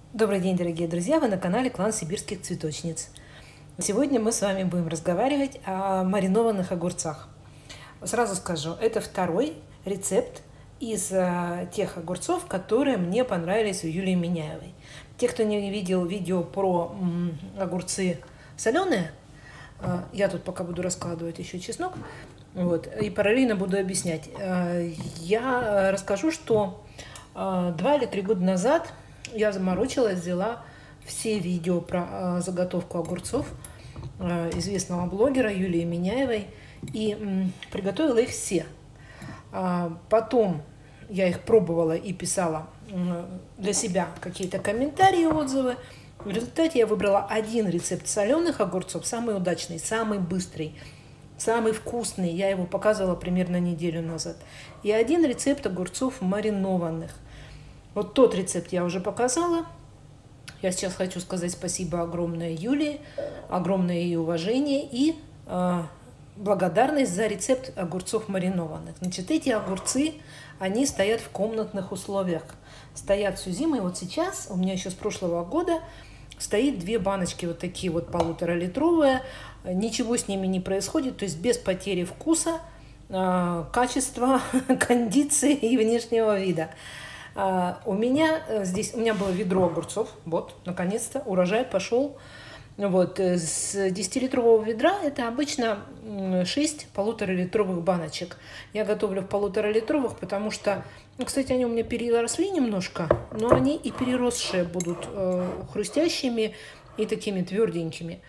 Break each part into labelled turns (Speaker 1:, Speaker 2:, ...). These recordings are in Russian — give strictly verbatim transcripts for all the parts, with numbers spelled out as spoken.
Speaker 1: Добрый день, дорогие друзья! Вы на канале Клан Сибирских Цветочниц. Сегодня мы с вами будем разговаривать о маринованных огурцах. Сразу скажу, это второй рецепт из тех огурцов, которые мне понравились у Юлии Миняевой. Те, кто не видел видео про огурцы соленые, я тут пока буду раскладывать еще чеснок, вот, и параллельно буду объяснять. Я расскажу, что два или три года назад я заморочилась, взяла все видео про заготовку огурцов известного блогера Юлии Миняевой и приготовила их все. Потом я их пробовала и писала для себя какие-то комментарии, отзывы. В результате я выбрала один рецепт соленых огурцов, самый удачный, самый быстрый, самый вкусный. Я его показывала примерно неделю назад. И один рецепт огурцов маринованных. Вот тот рецепт я уже показала. Я сейчас хочу сказать спасибо огромное Юлии, огромное ее уважение и э, благодарность за рецепт огурцов маринованных. Значит, эти огурцы, они стоят в комнатных условиях. Стоят всю зиму. И вот сейчас, у меня еще с прошлого года, стоит две баночки вот такие вот полуторалитровые. Ничего с ними не происходит, то есть без потери вкуса, э, качества, кондиции и внешнего вида. Uh, у меня здесь, у меня было ведро огурцов, вот, наконец-то, урожай пошел. Вот, с десятилитрового ведра это обычно шесть полуторалитровых баночек. Я готовлю в полуторалитровых, потому что, ну, кстати, они у меня переросли немножко, но они и переросшие будут э, хрустящими и такими тверденькими.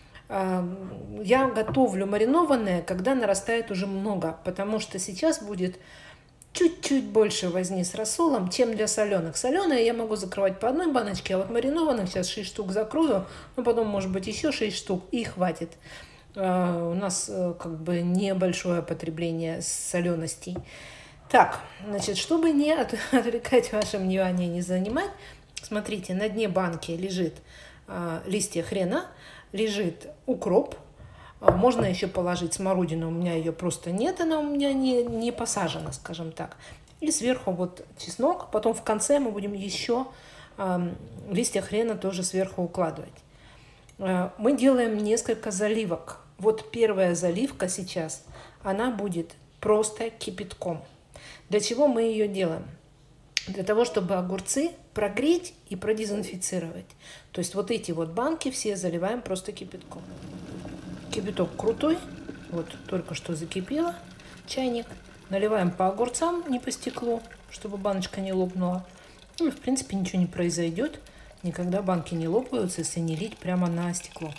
Speaker 1: Uh, я готовлю маринованные, когда нарастает уже много, потому что сейчас будет чуть-чуть больше возни с рассолом, чем для соленых. Соленые я могу закрывать по одной баночке, а вот маринованных сейчас шесть штук закрою, ну потом может быть еще шесть штук и хватит. Uh, у нас uh, как бы небольшое потребление соленостей. Так, значит, чтобы не от, отвлекать ваше внимание, не занимать, смотрите, на дне банки лежит uh, листья хрена, лежит укроп. Можно еще положить смородину, у меня ее просто нет, она у меня не, не посажена, скажем так. И сверху вот чеснок, потом в конце мы будем еще э, листья хрена тоже сверху укладывать. Э, мы делаем несколько заливок. Вот первая заливка сейчас, она будет просто кипятком. Для чего мы ее делаем? Для того, чтобы огурцы прогреть и продезинфицировать. То есть вот эти вот банки все заливаем просто кипятком. Кипяток крутой, вот только что закипело, чайник. Наливаем по огурцам, не по стеклу, чтобы баночка не лопнула. Ну и в принципе ничего не произойдет, никогда банки не лопаются, если не лить прямо на стекло.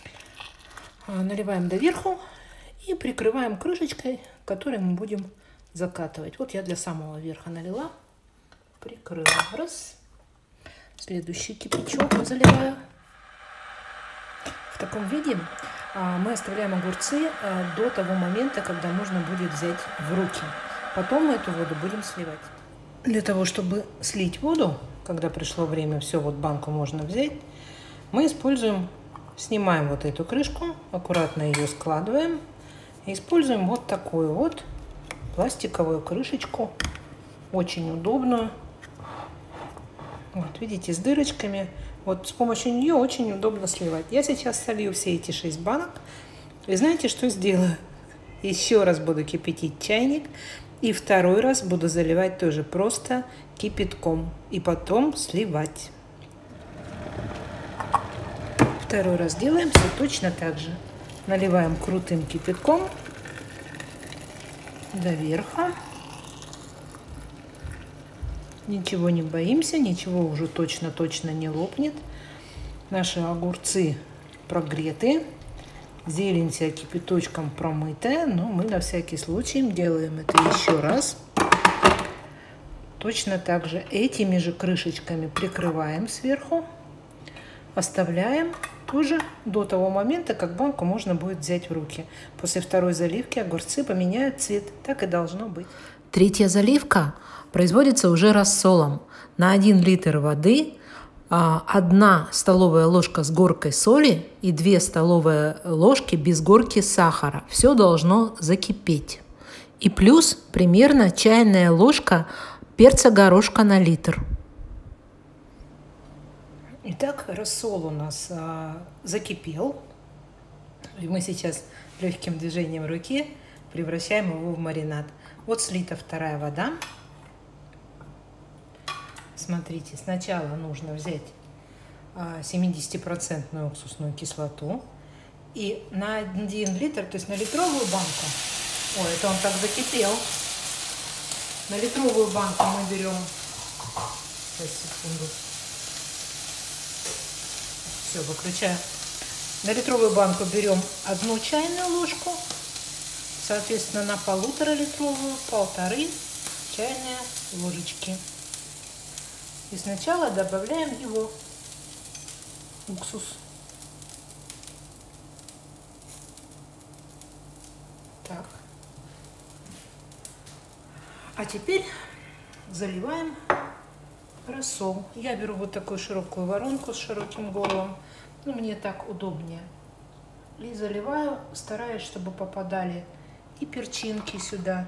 Speaker 1: Наливаем доверху и прикрываем крышечкой, которой мы будем закатывать. Вот я для самого верха налила, прикрыла. Раз. Следующий кипячок заливаю. В таком виде мы оставляем огурцы до того момента, когда можно будет взять в руки. Потом мы эту воду будем сливать. Для того, чтобы слить воду, когда пришло время, все, вот банку можно взять, мы используем, снимаем вот эту крышку, аккуратно ее складываем и используем вот такую вот пластиковую крышечку, очень удобную. Вот, видите, с дырочками. Вот с помощью нее очень удобно сливать. Я сейчас солью все эти шесть банок. И знаете, что сделаю? Еще раз буду кипятить чайник. И второй раз буду заливать тоже просто кипятком. И потом сливать. Второй раз делаем все точно так же. Наливаем крутым кипятком до верха. Ничего не боимся, ничего уже точно-точно не лопнет. Наши огурцы прогреты, зелень вся кипяточком промытая, но мы на всякий случай делаем это еще раз. Точно так же этими же крышечками прикрываем сверху, оставляем тоже до того момента, как банку можно будет взять в руки. После второй заливки огурцы поменяют цвет, так и должно быть. Третья заливка производится уже рассолом. На один литр воды одна столовая ложка с горкой соли и две столовые ложки без горки сахара. Все должно закипеть. И плюс примерно чайная ложка перца горошка на литр. Итак, рассол у нас а, закипел, и мы сейчас легким движением руки превращаем его в маринад. Вот слита вторая вода. Смотрите, сначала нужно взять семидесятипроцентную уксусную кислоту и на один литр, то есть на литровую банку, ой, это он так закипел, на литровую банку мы берем, сейчас, секунду, все, выключаю, на литровую банку берем одну чайную ложку, соответственно, на полуторалитровую полторы чайные ложечки. И сначала добавляем его уксус. Так. А теперь заливаем рассол. Я беру вот такую широкую воронку с широким горлом. Ну, мне так удобнее. И заливаю, стараюсь, чтобы попадали и перчинки сюда,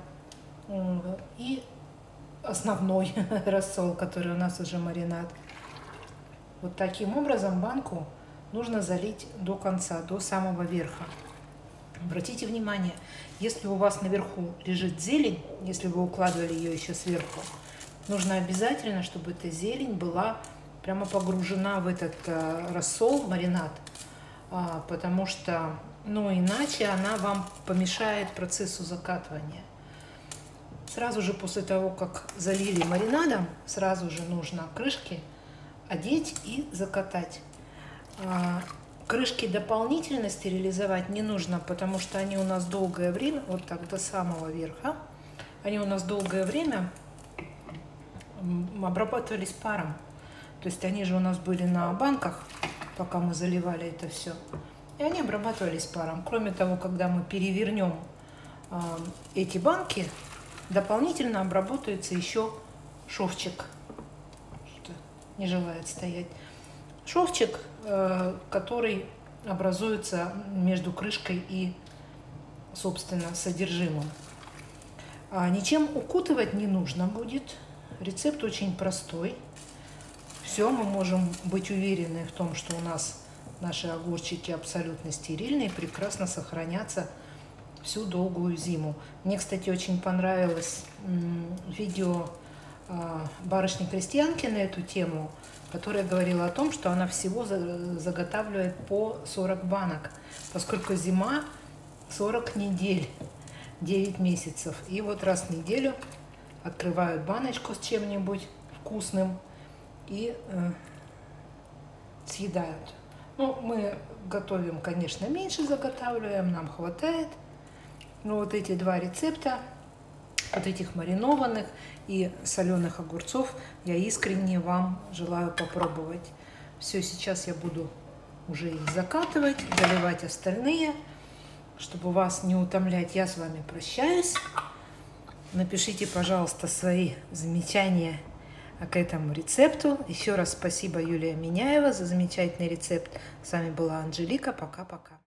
Speaker 1: и основной рассол, который у нас уже маринад. Вот таким образом банку нужно залить до конца, до самого верха. Обратите внимание, если у вас наверху лежит зелень, если вы укладывали ее еще сверху, нужно обязательно, чтобы эта зелень была прямо погружена в этот э, рассол, маринад, а, потому что, ну, иначе она вам помешает процессу закатывания. Сразу же после того, как залили маринадом, сразу же нужно крышки одеть и закатать. А, крышки дополнительно стерилизовать не нужно, потому что они у нас долгое время, вот так до самого верха, они у нас долгое время обрабатывались паром. То есть они же у нас были на банках, пока мы заливали это все. И они обрабатывались паром. Кроме того, когда мы перевернем э, эти банки, дополнительно обработается еще шовчик. Что не желает стоять. Шовчик, э, который образуется между крышкой и, собственно, содержимым. А ничем укутывать не нужно будет. Рецепт очень простой. Все, мы можем быть уверены в том, что у нас наши огурчики абсолютно стерильные, прекрасно сохранятся всю долгую зиму. Мне, кстати, очень понравилось видео барышни-крестьянки на эту тему, которая говорила о том, что она всего заготавливает по сорок банок, поскольку зима сорок недель, девять месяцев. И вот раз в неделю открывают баночку с чем-нибудь вкусным и э, съедают. Ну, мы готовим, конечно, меньше заготавливаем, нам хватает. Но вот эти два рецепта, вот этих маринованных и соленых огурцов, я искренне вам желаю попробовать. Все, сейчас я буду уже их закатывать, заливать остальные. Чтобы вас не утомлять, я с вами прощаюсь. Напишите, пожалуйста, свои замечания к этому рецепту. Еще раз спасибо, Юлия Миняева, за замечательный рецепт. С вами была Анжелика. Пока-пока.